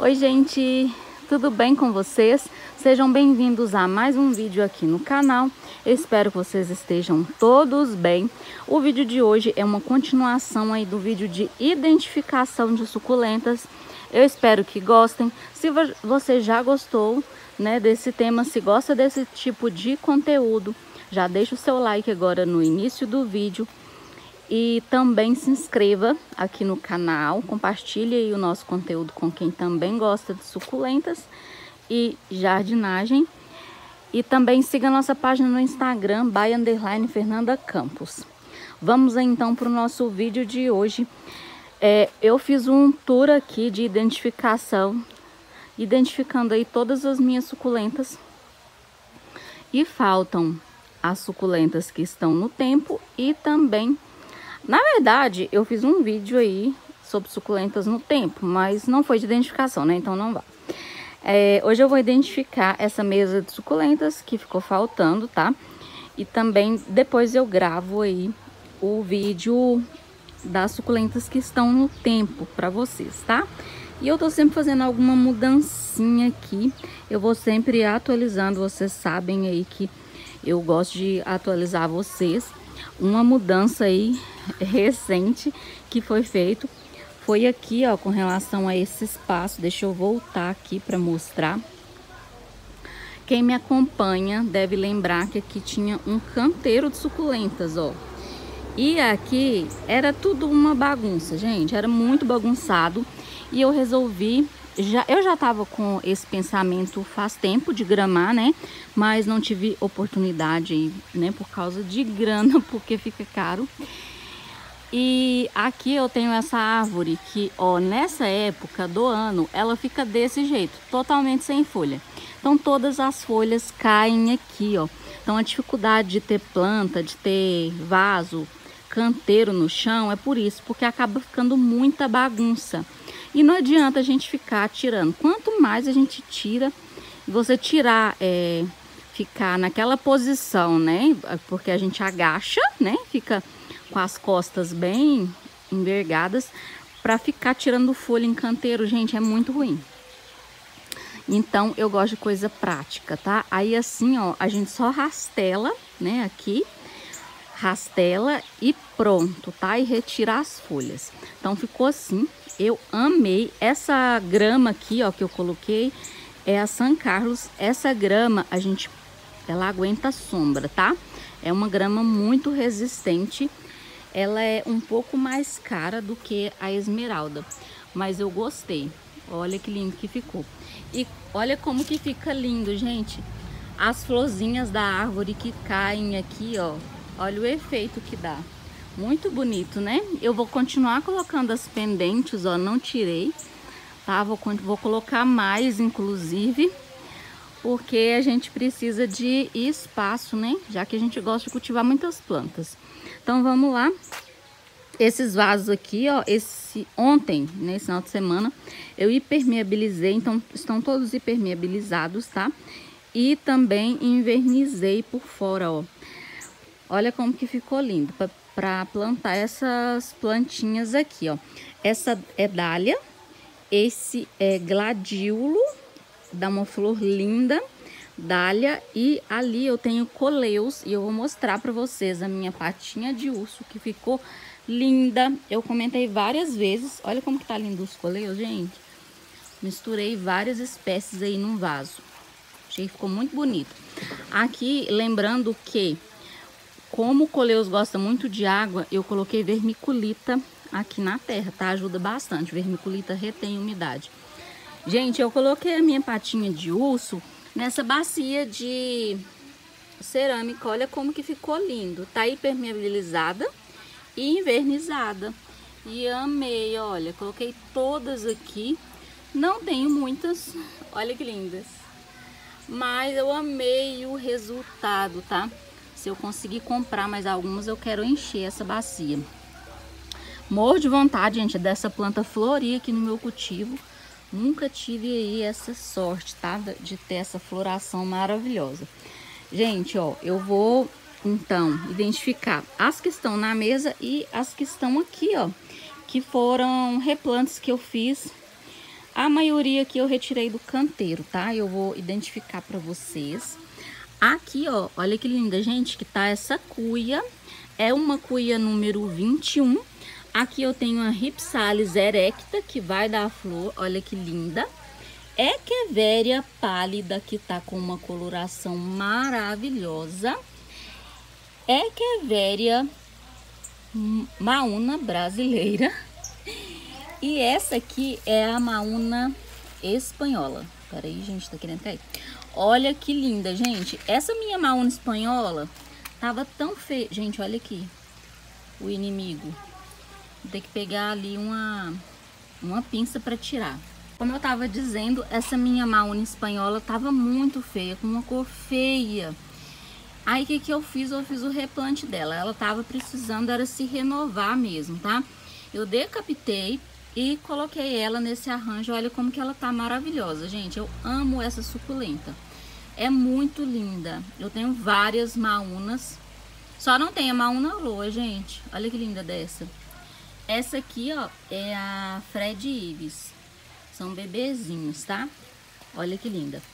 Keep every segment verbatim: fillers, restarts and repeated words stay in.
Oi gente, tudo bem com vocês? Sejam bem-vindos a mais um vídeo aqui no canal. Eu espero que vocês estejam todos bem. O vídeo de hoje é uma continuação aí do vídeo de identificação de suculentas. Eu espero que gostem. Se você já gostou, né, desse tema, se gosta desse tipo de conteúdo, já deixa o seu like agora no início do vídeo. E também se inscreva aqui no canal, compartilhe aí o nosso conteúdo com quem também gosta de suculentas e jardinagem. E também siga a nossa página no Instagram, by underline Fernanda Campos. Vamos então para o nosso vídeo de hoje. É, eu fiz um tour aqui de identificação, identificando aí todas as minhas suculentas. E faltam as suculentas que estão no tempo e também... Na verdade, eu fiz um vídeo aí sobre suculentas no tempo, mas não foi de identificação, né? Então não vá. É, hoje eu vou identificar essa mesa de suculentas que ficou faltando, tá? E também depois eu gravo aí o vídeo das suculentas que estão no tempo para vocês, tá? E eu tô sempre fazendo alguma mudancinha aqui. Eu vou sempre atualizando, vocês sabem aí que eu gosto de atualizar vocês. Uma mudança aí recente que foi feito foi aqui, ó, com relação a esse espaço. Deixa eu voltar aqui para mostrar. Quem me acompanha deve lembrar que aqui tinha um canteiro de suculentas, ó. E aqui era tudo uma bagunça, gente, era muito bagunçado. E eu resolvi, já, eu já tava com esse pensamento faz tempo de gramar, né? Mas não tive oportunidade, né? Por causa de grana, porque fica caro. E aqui eu tenho essa árvore que, ó, nessa época do ano, ela fica desse jeito, totalmente sem folha. Então todas as folhas caem aqui, ó. Então a dificuldade de ter planta, de ter vaso, canteiro no chão, é por isso, porque acaba ficando muita bagunça. E não adianta a gente ficar tirando. Quanto mais a gente tira, você tirar, é, ficar naquela posição, né? Porque a gente agacha, né? Fica com as costas bem envergadas, para ficar tirando folha em canteiro, gente, é muito ruim. Então eu gosto de coisa prática, tá? Aí assim, ó, a gente só rastela, né? Aqui, rastela e pronto, tá? E retira as folhas. Então ficou assim. Eu amei essa grama aqui, ó, que eu coloquei, é a San Carlos. Essa grama, a gente, ela aguenta sombra, tá? É uma grama muito resistente. Ela é um pouco mais cara do que a esmeralda, mas eu gostei. Olha que lindo que ficou. E olha como que fica lindo, gente. As florzinhas da árvore que caem aqui, ó. Olha o efeito que dá. Muito bonito, né? Eu vou continuar colocando as pendentes, ó, não tirei, tá? Vou, vou colocar mais, inclusive, porque a gente precisa de espaço, né? Já que a gente gosta de cultivar muitas plantas. Então, vamos lá. Esses vasos aqui, ó, esse ontem, nesse final de semana, eu hipermeabilizei, então estão todos hipermeabilizados, tá? E também invernizei por fora, ó. Olha como que ficou lindo, para plantar essas plantinhas aqui, ó. Essa é dália, esse é gladiolo, dá uma flor linda, dália, e ali eu tenho coleus e eu vou mostrar para vocês a minha patinha de urso que ficou linda. Eu comentei várias vezes, olha como que tá lindo os coleus, gente. Misturei várias espécies aí num vaso, achei que ficou muito bonito. Aqui, lembrando que como o coleus gosta muito de água, eu coloquei vermiculita aqui na terra, tá? Ajuda bastante, vermiculita retém umidade. Gente, eu coloquei a minha patinha de urso nessa bacia de cerâmica, olha como que ficou lindo. Tá hipermeabilizada e invernizada. E amei, olha, coloquei todas aqui. Não tenho muitas, olha que lindas. Mas eu amei o resultado, tá? Se eu conseguir comprar mais algumas, eu quero encher essa bacia. Morro de vontade, gente, dessa planta florir aqui no meu cultivo. Nunca tive aí essa sorte, tá? De ter essa floração maravilhosa. Gente, ó, eu vou, então, identificar as que estão na mesa e as que estão aqui, ó. Que foram replantes que eu fiz A maioria aqui eu retirei do canteiro, tá? Eu vou identificar pra vocês. Aqui, ó, olha que linda, gente, que tá essa cuia. É uma cuia número vinte e um. Aqui eu tenho a Rhipsalis erecta, que vai dar flor, olha que linda. Echeveria pálida, que tá com uma coloração maravilhosa. Echeveria maúna brasileira. E essa aqui é a maúna espanhola. Peraí, gente, tá querendo cair. Olha que linda, gente. Essa minha maúna espanhola tava tão feia. Gente, olha aqui o inimigo. Vou ter que pegar ali uma, uma pinça para tirar. Como eu tava dizendo, essa minha maúna espanhola tava muito feia, com uma cor feia. Aí, o que que eu fiz? Eu fiz o replante dela. Ela tava precisando, era se renovar mesmo, tá? Eu decapitei e coloquei ela nesse arranjo. Olha como que ela tá maravilhosa, gente. Eu amo essa suculenta. É muito linda. Eu tenho várias maúnas. Só não tem a maúna loa, gente. Olha que linda dessa. Essa aqui, ó, é a Fred Ives. São bebezinhos, tá? Olha que linda.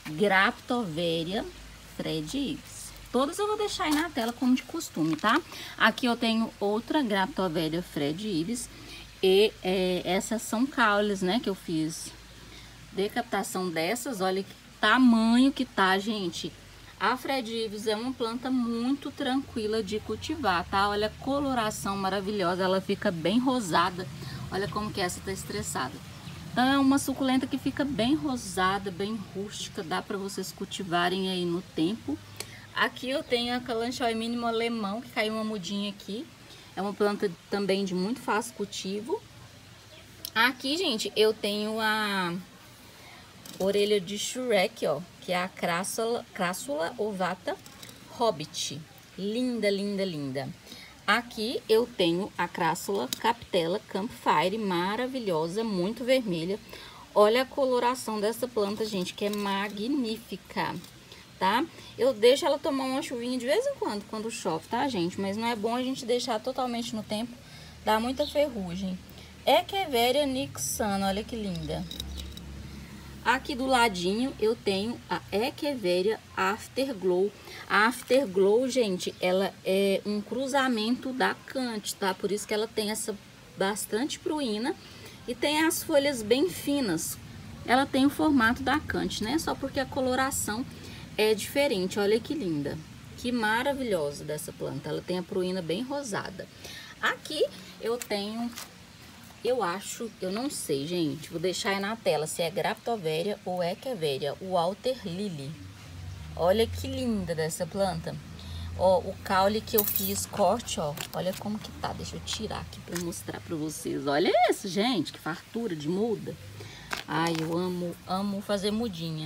Graptoveria Fred Ives. Todas eu vou deixar aí na tela como de costume, tá? Aqui eu tenho outra Graptoveria Fred Ives. E é, essas são caules, né, que eu fiz decapitação dessas. Olha que tamanho que tá, gente. A Fred Ives é uma planta muito tranquila de cultivar, tá? Olha a coloração maravilhosa, ela fica bem rosada. Olha como que essa tá estressada. Então é uma suculenta que fica bem rosada, bem rústica, dá para vocês cultivarem aí no tempo. Aqui eu tenho a Kalanchoe mínimo alemão, que caiu uma mudinha aqui. É uma planta também de muito fácil cultivo. Aqui, gente, eu tenho a orelha de Shrek, ó, que é a Crassula, Crassula ovata Hobbit. Linda, linda, linda. Aqui eu tenho a Crassula Capitella Campfire, maravilhosa, muito vermelha. Olha a coloração dessa planta, gente, que é magnífica, tá? Eu deixo ela tomar uma chuvinha de vez em quando, quando chove, tá, gente? Mas não é bom a gente deixar totalmente no tempo, dá muita ferrugem. Echeveria nixana, olha que linda. Aqui do ladinho eu tenho a Echeveria Afterglow. A Afterglow, gente, ela é um cruzamento da Cante, tá? Por isso que ela tem essa bastante pruína e tem as folhas bem finas. Ela tem o formato da Cante, né? Só porque a coloração é diferente. Olha que linda. Que maravilhosa dessa planta. Ela tem a pruína bem rosada. Aqui eu tenho... Eu acho, eu não sei, gente, vou deixar aí na tela se é Graptoveria ou Echeveria, o Walter Lily. Olha que linda dessa planta. Ó, o caule que eu fiz corte, ó, olha como que tá. Deixa eu tirar aqui pra mostrar pra vocês. Olha isso, gente, que fartura de muda. Ai, eu amo, amo fazer mudinha.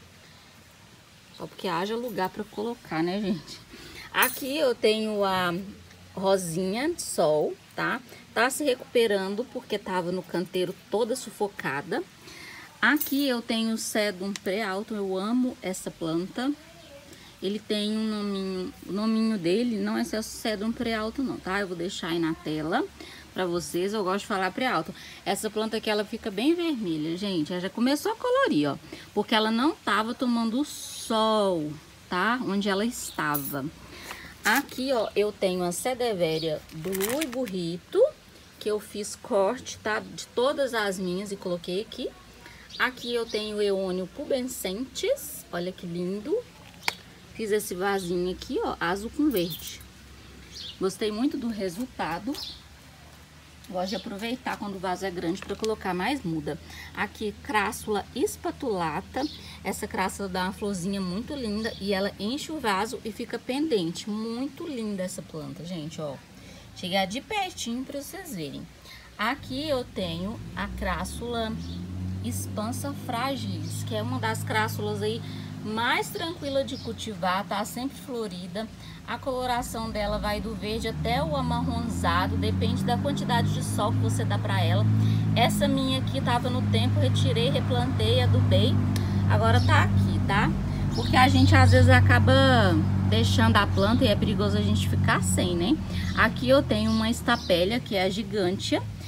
Só porque haja lugar pra colocar, né, gente? Aqui eu tenho a rosinha de sol, tá? Tá se recuperando porque tava no canteiro toda sufocada. Aqui eu tenho o Sedum pré-alto, eu amo essa planta. Ele tem um nominho, o nominho dele não é Sedum pré-alto não, tá? Eu vou deixar aí na tela pra vocês, eu gosto de falar pré-alto. Essa planta aqui, ela fica bem vermelha, gente, ela já começou a colorir, ó. Porque ela não tava tomando sol, tá? Onde ela estava. Aqui, ó, eu tenho a Sedeveria Blue e Burrito, que eu fiz corte, tá? De todas as minhas e coloquei aqui. Aqui eu tenho Eônio pubescentes, olha que lindo. Fiz esse vasinho aqui, ó, azul com verde. Gostei muito do resultado. Gosto de aproveitar quando o vaso é grande para colocar mais muda. Aqui, Crassula espatulata. Essa crassula dá uma florzinha muito linda e ela enche o vaso e fica pendente. Muito linda essa planta, gente, ó. Chegar de pertinho para vocês verem. Aqui eu tenho a Crassula expansa fragilis, que é uma das crassulas aí mais tranquila de cultivar, tá sempre florida. A coloração dela vai do verde até o amarronzado, depende da quantidade de sol que você dá para ela. Essa minha aqui tava no tempo, retirei, replantei, adubei. Agora tá aqui, tá? Porque a gente às vezes acaba deixando a planta e é perigoso a gente ficar sem, né? Aqui eu tenho uma estapélia, que é a Gigantia.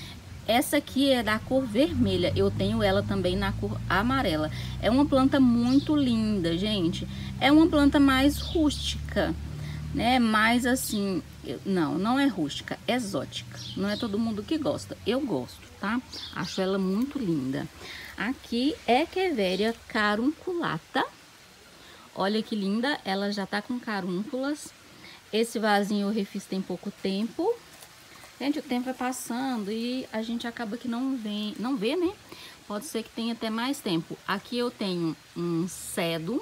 Essa aqui é da cor vermelha, eu tenho ela também na cor amarela. É uma planta muito linda, gente. É uma planta mais rústica, né? Mais assim, não, não é rústica, é exótica. Não é todo mundo que gosta, eu gosto, tá? Acho ela muito linda. Aqui é Echeveria carunculata. Olha que linda, ela já tá com carúnculas. Esse vasinho eu refiz tem pouco tempo. Gente, o tempo vai passando e a gente acaba que não vê, não vê, né? Pode ser que tenha até mais tempo. Aqui eu tenho um cedo,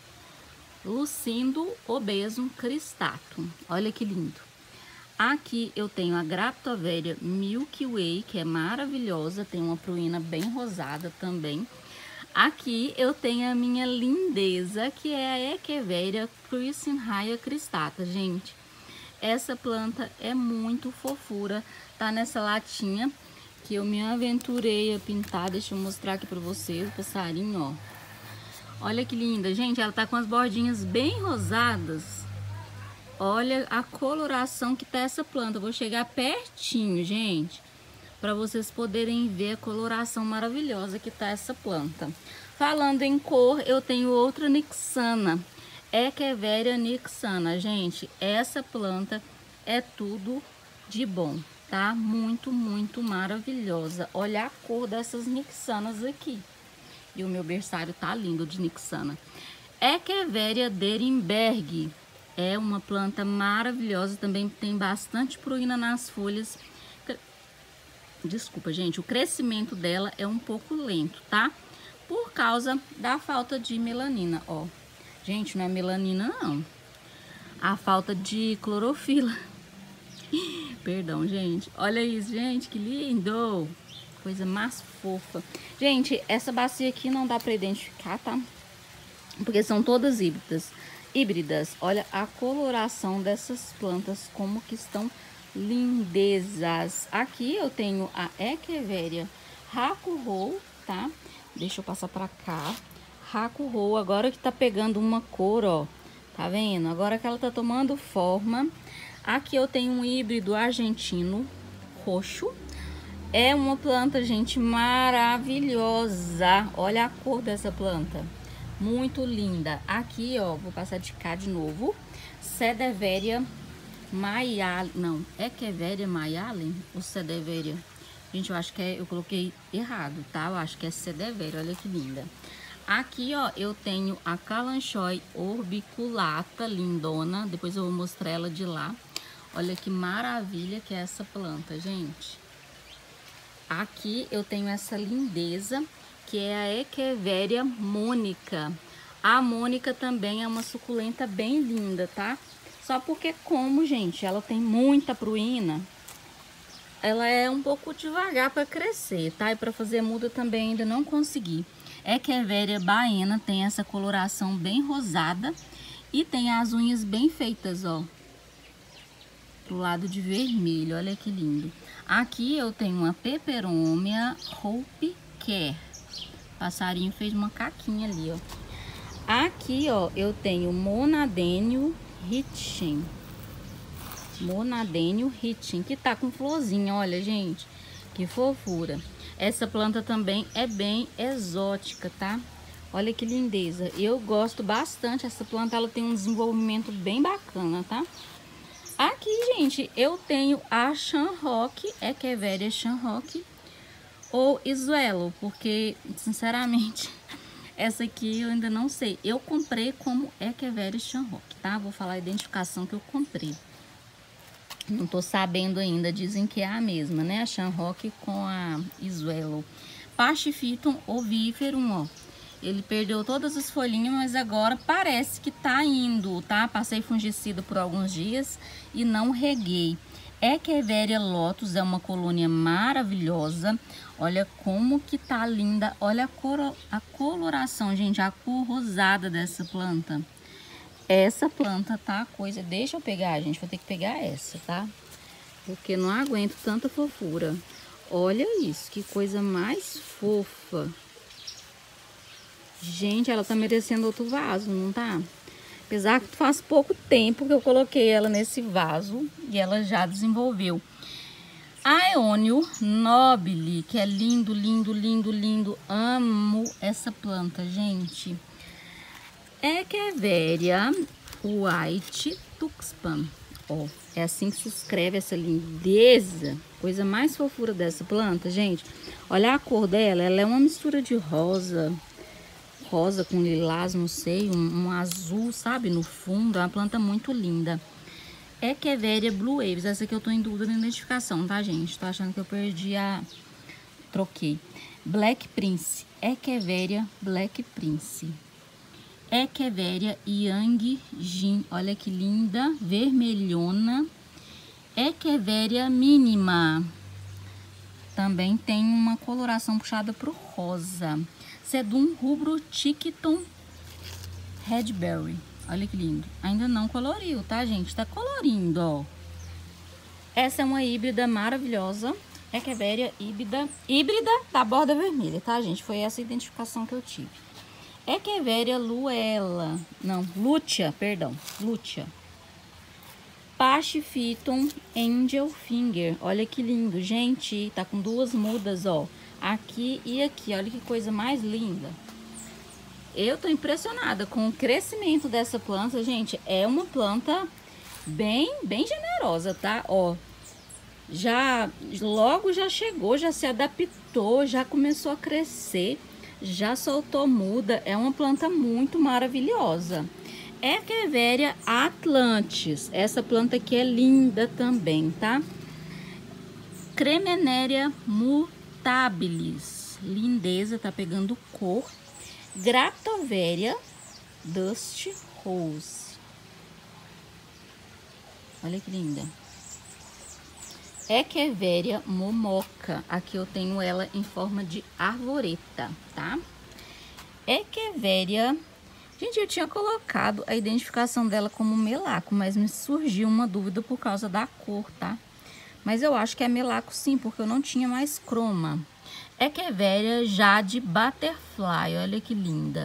lucindo obesum cristatum. Olha que lindo. Aqui eu tenho a Graptoveria Milky Way, que é maravilhosa. Tem uma pruína bem rosada também. Aqui eu tenho a minha lindeza, que é a Echeveria Cruisinharia cristata, gente. Essa planta é muito fofura, tá nessa latinha que eu me aventurei a pintar. Deixa eu mostrar aqui pra vocês o passarinho, ó. Olha que linda, gente, ela tá com as bordinhas bem rosadas. Olha a coloração que tá essa planta. Eu vou chegar pertinho, gente, para vocês poderem ver a coloração maravilhosa que tá essa planta. Falando em cor, eu tenho outra nixana. Echeveria nixana, gente, essa planta é tudo de bom, tá? Muito, muito maravilhosa. Olha a cor dessas nixanas aqui. E o meu berçário tá lindo de nixana. Echeveria Derenberg é uma planta maravilhosa, também tem bastante pruína nas folhas. Desculpa, gente, o crescimento dela é um pouco lento, tá? Por causa da falta de melanina, ó. Gente, não é melanina, não. A falta de clorofila. Perdão, gente. Olha isso, gente, que lindo. Coisa mais fofa. Gente, essa bacia aqui não dá pra identificar, tá? Porque são todas híbridas. Híbridas. Olha a coloração dessas plantas, como que estão lindezas. Aqui eu tenho a Echeveria Hakuhou, tá? Deixa eu passar pra cá. Hakuhou, agora que tá pegando uma cor, ó. Tá vendo? Agora que ela tá tomando forma. Aqui eu tenho um híbrido argentino roxo. É uma planta, gente, maravilhosa. Olha a cor dessa planta. Muito linda. Aqui, ó, vou passar de cá de novo. Sedeveria Maialen. Não, Echeveria Maialen ou Sedeveria? Gente, eu acho que é, eu coloquei errado, tá? Eu acho que é Sedeveria. Olha que linda. Aqui, ó, eu tenho a Kalanchoe orbiculata, lindona. Depois eu vou mostrar ela de lá. Olha que maravilha que é essa planta, gente. Aqui eu tenho essa lindeza, que é a Echeveria Mônica. A Mônica também é uma suculenta bem linda, tá? Só porque como, gente, ela tem muita pruína, ela é um pouco devagar para crescer, tá? E para fazer muda também ainda não consegui. Echeveria baena tem essa coloração bem rosada e tem as unhas bem feitas, ó, pro lado de vermelho. Olha que lindo. Aqui eu tenho uma Peperomia Hope Care. O passarinho fez uma caquinha ali, ó. Aqui, ó, eu tenho Monadênio Hitchin. Monadênio Hitchin, que tá com florzinha, olha, gente, que fofura. Essa planta também é bem exótica, tá? Olha que lindeza. Eu gosto bastante dessa planta, ela tem um desenvolvimento bem bacana, tá? Aqui, gente, eu tenho a Shamrock, Echeveria Shamrock ou Isuelo, porque, sinceramente, essa aqui eu ainda não sei. Eu comprei como Echeveria Shamrock, tá? Vou falar a identificação que eu comprei. Não tô sabendo ainda, dizem que é a mesma, né? A Shamrock com a Isuelo. Pachyphyton oviferum, ó. Ele perdeu todas as folhinhas, mas agora parece que tá indo, tá? Passei fungicida por alguns dias e não reguei. Echeveria lotus é uma colônia maravilhosa. Olha como que tá linda. Olha a, cor, a coloração, gente, a cor rosada dessa planta. Essa planta tá coisa... Deixa eu pegar, gente, vou ter que pegar essa, tá? Porque não aguento tanta fofura. Olha isso, que coisa mais fofa. Gente, ela tá merecendo outro vaso, não tá? Apesar que faz pouco tempo que eu coloquei ela nesse vaso e ela já desenvolveu. Aeônio nobile, que é lindo, lindo, lindo, lindo. Amo essa planta, gente. Echeveria white tuxpan. Ó, é assim que se escreve essa lindeza. Coisa mais fofura dessa planta, gente. Olha a cor dela, ela é uma mistura de rosa, rosa com lilás, não sei, um, um azul, sabe, no fundo. É uma planta muito linda. Echeveria Blue Waves, essa aqui eu tô em dúvida na identificação, tá, gente? Tô achando que eu perdi a... Troquei. Black Prince, Echeveria Black Prince. Echeveria Yang Jin, olha que linda, vermelhona. Echeveria Mínima, também tem uma coloração puxada pro rosa. Sedum Rubro Chiquiton Redberry, olha que lindo. Ainda não coloriu, tá, gente? Tá colorindo, ó. Essa é uma híbrida maravilhosa. Echeveria híbrida, híbrida da borda vermelha, tá, gente? Foi essa a identificação que eu tive. Echeveria Luella, não, Lucia, perdão, Lucia. Pachyphyton Angel Finger, olha que lindo, gente, tá com duas mudas, ó, aqui e aqui, olha que coisa mais linda. Eu tô impressionada com o crescimento dessa planta, gente, é uma planta bem, bem generosa, tá, ó. Já, logo já chegou, já se adaptou, já começou a crescer. Já soltou muda, é uma planta muito maravilhosa. Echeveria Atlantis, essa planta aqui é linda também, tá? Cremeneria mutabilis, lindeza, tá pegando cor. Graptoveria Dust Rose, olha que linda. Echeveria momoca, aqui eu tenho ela em forma de arvoreta, tá? Echeveria, gente, eu tinha colocado a identificação dela como melaco, mas me surgiu uma dúvida por causa da cor, tá? Mas eu acho que é melaco sim, porque eu não tinha mais croma. Echeveria Jade Butterfly, olha que linda.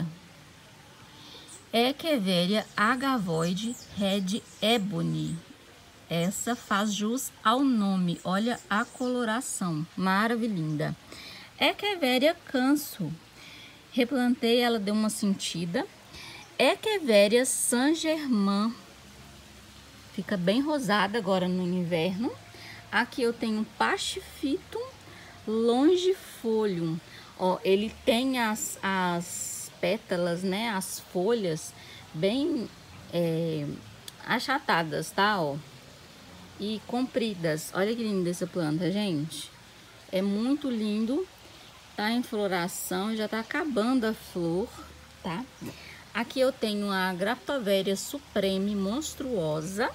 Echeveria Agavoid Red Ebony. Essa faz jus ao nome, olha a coloração, maravilhosa. Echeveria Canso, replantei, ela deu uma sentida. Echeveria Saint-Germain, fica bem rosada agora no inverno. Aqui eu tenho Pachyphyton longifolium, ó, ele tem as, as pétalas, né, as folhas bem é, achatadas, tá, ó. E compridas, olha que linda essa planta, gente, é muito lindo, tá em floração, já tá acabando a flor, tá? Aqui eu tenho a Graptoveria Supreme monstruosa,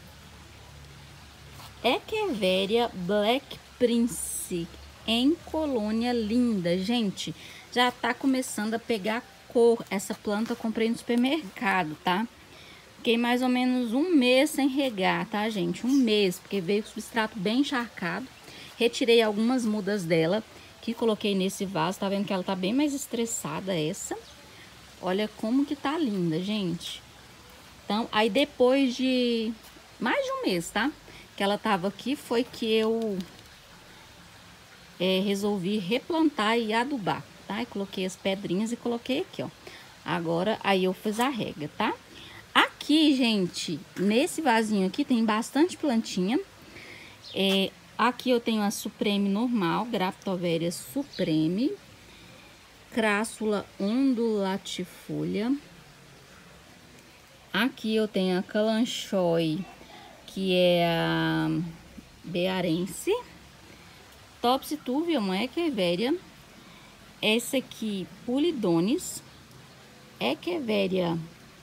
Echeveria Black Prince em colônia linda, gente, já tá começando a pegar cor. Essa planta eu comprei no supermercado, tá? Fiquei mais ou menos um mês sem regar, tá, gente? Um mês, porque veio com o substrato bem encharcado. Retirei algumas mudas dela, que coloquei nesse vaso. Tá vendo que ela tá bem mais estressada, essa. Olha como que tá linda, gente. Então, aí depois de mais de um mês, tá? Que ela tava aqui, foi que eu é, resolvi replantar e adubar, tá? E coloquei as pedrinhas e coloquei aqui, ó. Agora, aí eu fiz a rega, tá? Aqui, gente, nesse vasinho aqui tem bastante plantinha. É, aqui eu tenho a Supreme normal, Graptoveria Supreme. Crassula ondulatifolia. Aqui eu tenho a Kalanchoe, que é a bearense. Topsy-turvy é uma Echeveria. Essa aqui, Pulidones. Echeveria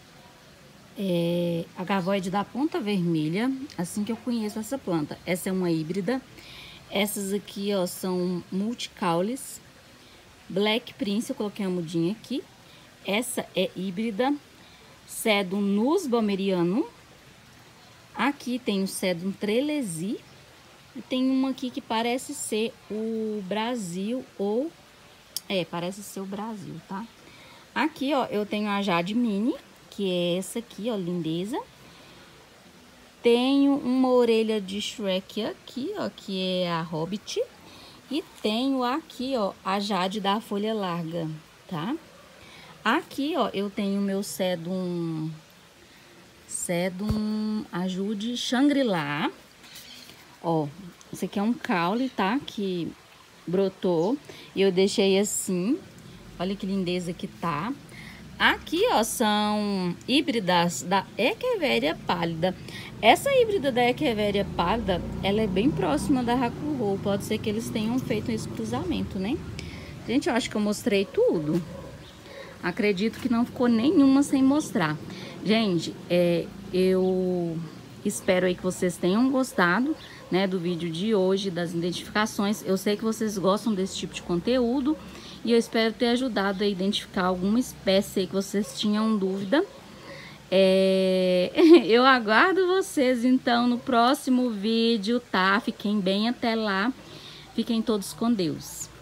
é, agavoide da ponta vermelha, assim que eu conheço essa planta. Essa é uma híbrida. Essas aqui, ó, são multicaules. Black Prince, eu coloquei uma mudinha aqui. Essa é híbrida. Sedum nussbaumerianum. Aqui tem o Sedum trelesi. E tem uma aqui que parece ser o Brasil ou... É, parece ser o Brasil, tá? Aqui, ó, eu tenho a Jade Mini, que é essa aqui, ó, lindeza. Tenho uma orelha de Shrek aqui, ó, que é a Hobbit. E tenho aqui, ó, a Jade da folha larga, tá? Aqui, ó, eu tenho meu Sedum, Sedum Ajude Shangri-La. Ó, esse aqui é um caule, tá? Que brotou e eu deixei assim. Olha que lindeza que tá. Aqui, ó, são híbridas da Echeveria pálida. Essa híbrida da Echeveria pálida, ela é bem próxima da Hakuho. Pode ser que eles tenham feito esse cruzamento, né? Gente, eu acho que eu mostrei tudo. Acredito que não ficou nenhuma sem mostrar. Gente, é, eu espero aí que vocês tenham gostado, né, do vídeo de hoje, das identificações. Eu sei que vocês gostam desse tipo de conteúdo. E eu espero ter ajudado a identificar alguma espécie aí que vocês tinham dúvida. É... eu aguardo vocês, então, no próximo vídeo, tá? Fiquem bem até lá. Fiquem todos com Deus.